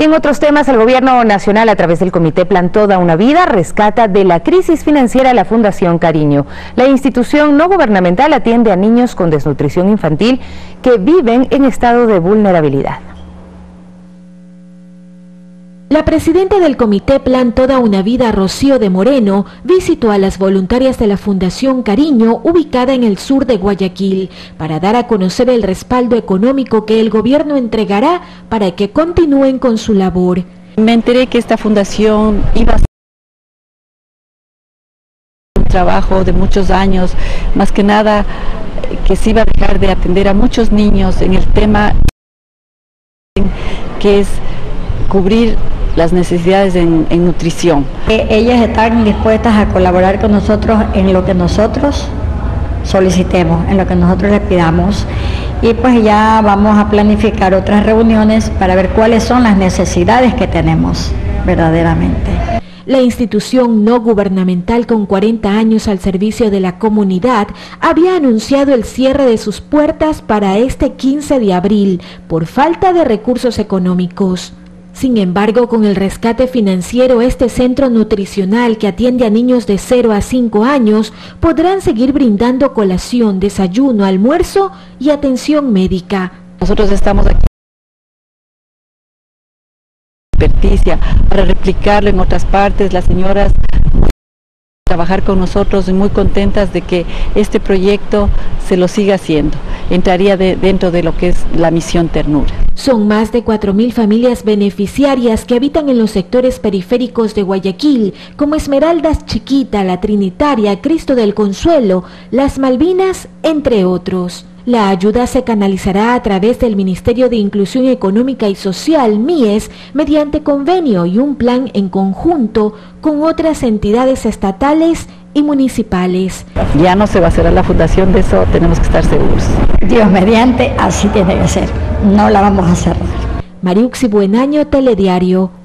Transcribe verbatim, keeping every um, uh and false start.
Y en otros temas, el Gobierno Nacional, a través del Comité Plan Toda una Vida, rescata de la crisis financiera a la Fundación Cariño. La institución no gubernamental atiende a niños con desnutrición infantil que viven en estado de vulnerabilidad. La presidenta del Comité Plan Toda una Vida, Rocío de Moreno, visitó a las voluntarias de la Fundación Cariño, ubicada en el sur de Guayaquil, para dar a conocer el respaldo económico que el gobierno entregará para que continúen con su labor. Me enteré que esta fundación iba a ser un trabajo de muchos años, más que nada que se iba a dejar de atender a muchos niños en el tema que es cubrir las necesidades en, en nutrición. Ellas están dispuestas a colaborar con nosotros en lo que nosotros solicitemos, en lo que nosotros les pidamos, y pues ya vamos a planificar otras reuniones para ver cuáles son las necesidades que tenemos verdaderamente. La institución no gubernamental, con cuarenta años al servicio de la comunidad, había anunciado el cierre de sus puertas para este quince de abril por falta de recursos económicos. Sin embargo, con el rescate financiero, este centro nutricional que atiende a niños de cero a cinco años podrán seguir brindando colación, desayuno, almuerzo y atención médica. Nosotros estamos aquí para replicarlo en otras partes. Las señoras trabajar con nosotros y muy contentas de que este proyecto se lo siga haciendo. Entraría de, dentro de lo que es la misión Ternura. Son más de cuatro mil familias beneficiarias que habitan en los sectores periféricos de Guayaquil, como Esmeraldas Chiquita, La Trinitaria, Cristo del Consuelo, Las Malvinas, entre otros. La ayuda se canalizará a través del Ministerio de Inclusión Económica y Social, M I E S, mediante convenio y un plan en conjunto con otras entidades estatales y municipales. Ya no se va a cerrar la fundación, de eso tenemos que estar seguros. Dios mediante, así tiene que ser. No la vamos a cerrar. Mariuxi Buenaño, Telediario.